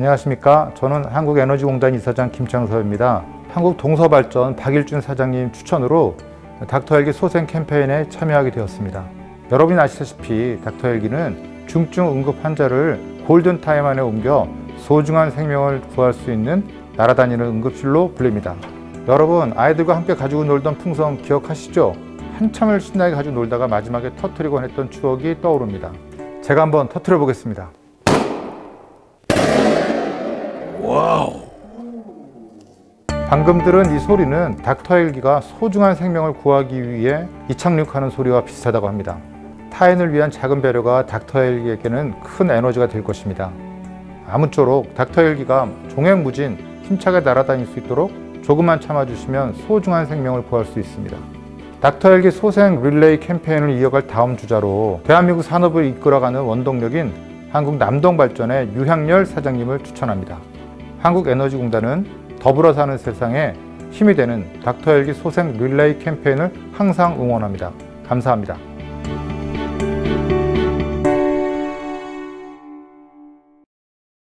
안녕하십니까. 저는 한국에너지공단 이사장 김창섭입니다. 한국동서발전 박일준 사장님 추천으로 닥터헬기 소생 캠페인에 참여하게 되었습니다. 여러분이 아시다시피 닥터헬기는 중증 응급 환자를 골든타임 안에 옮겨 소중한 생명을 구할 수 있는 날아다니는 응급실로 불립니다. 여러분, 아이들과 함께 가지고 놀던 풍선 기억하시죠? 한참을 신나게 가지고 놀다가 마지막에 터뜨리곤 했던 추억이 떠오릅니다. 제가 한번 터뜨려 보겠습니다. 와우! 방금 들은 이 소리는 닥터헬기가 소중한 생명을 구하기 위해 이착륙하는 소리와 비슷하다고 합니다. 타인을 위한 작은 배려가 닥터헬기에게는 큰 에너지가 될 것입니다. 아무쪼록 닥터헬기가 종횡무진 힘차게 날아다닐 수 있도록 조금만 참아주시면 소중한 생명을 구할 수 있습니다. 닥터헬기 소생 릴레이 캠페인을 이어갈 다음 주자로 대한민국 산업을 이끌어가는 원동력인 한국남동발전의 유향렬 사장님을 추천합니다. 한국에너지공단은 더불어 사는 세상에 힘이 되는 닥터헬기 소생 릴레이 캠페인을 항상 응원합니다. 감사합니다.